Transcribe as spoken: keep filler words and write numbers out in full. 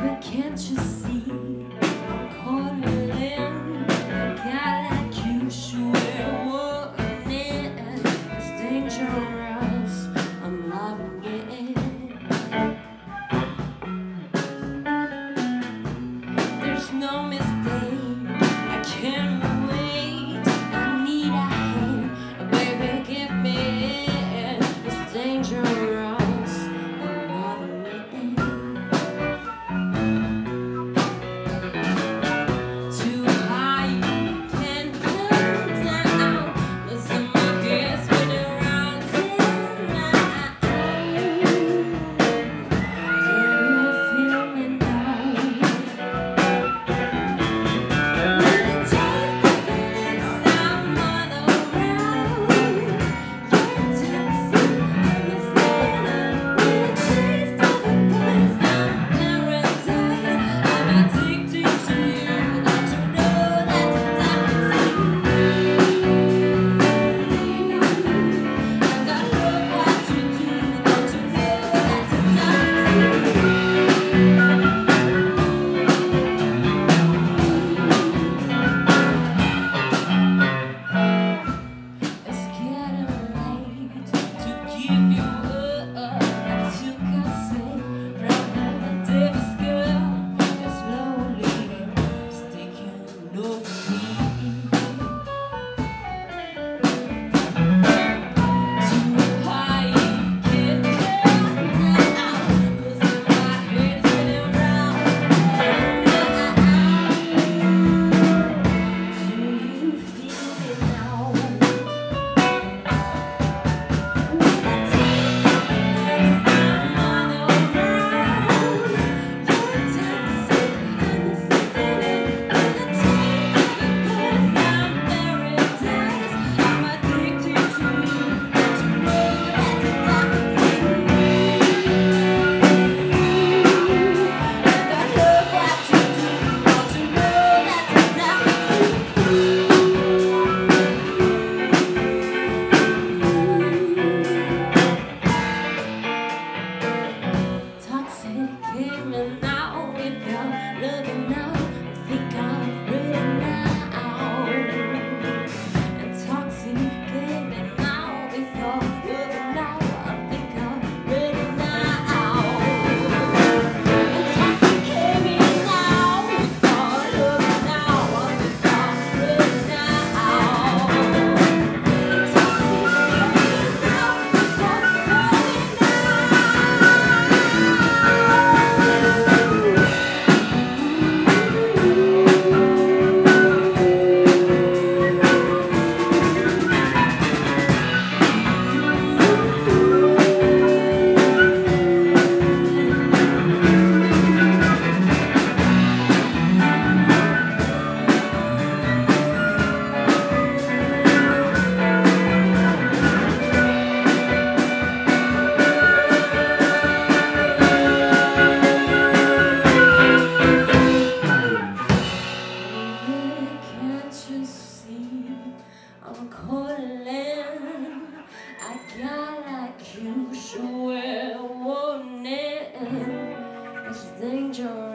Baby, can't you see I'm calling? A guy like you sure wouldn't it? It's dangerous, I'm loving it. There's no mistake, I can't wait. I need a hand, baby, give me it. It's dangerous, I'm loving it. Too high, can't come down. Listen, my head's spinning around tonight. Do you feel me now? When the taste of the lips I'm all around, you're toxic, I'm a sinner. When the taste of the place I'm paradise, I'm addicted to you. Don't you know that you're toxic? And I love what you do. Don't you know that you're toxic? It's getting late to give you up. I took a sip from the Davis girl. It's slowly sticking over me. Too high, can't come down. Listen, my head's spinning round. Do you feel it now? I'm calling, a guy like you sure won't end. It's dangerous.